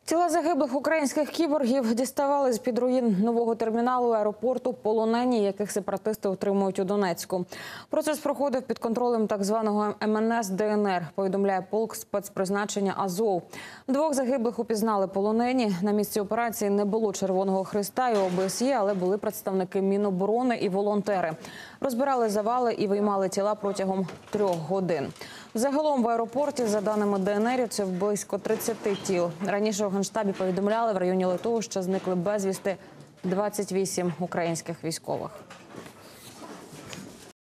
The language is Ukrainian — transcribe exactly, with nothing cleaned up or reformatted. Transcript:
Тіла загиблих українських кіборгів діставали з-під руїн нового терміналу аеропорту полонені, яких сепаратисти утримують у Донецьку. Процес проходив під контролем так званого ем ен ес де ен ер, повідомляє полк спецпризначення «Азов». Двох загиблих упізнали полонені. На місці операції не було Червоного Хреста і о бе ес є, але були представники Міноборони і волонтери. Розбирали завали і виймали тіла протягом трьох годин. Загалом в аеропорті, за даними де ен ерівців, близько тридцяти тіл. Раніше у Генштабі повідомляли, в районі литовища зникли безвісти двадцять вісім українських військових.